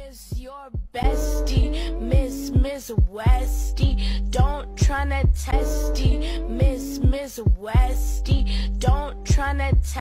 Miss your bestie, Miss Westie. Don't tryna testy, Miss Westie. Don't tryna test.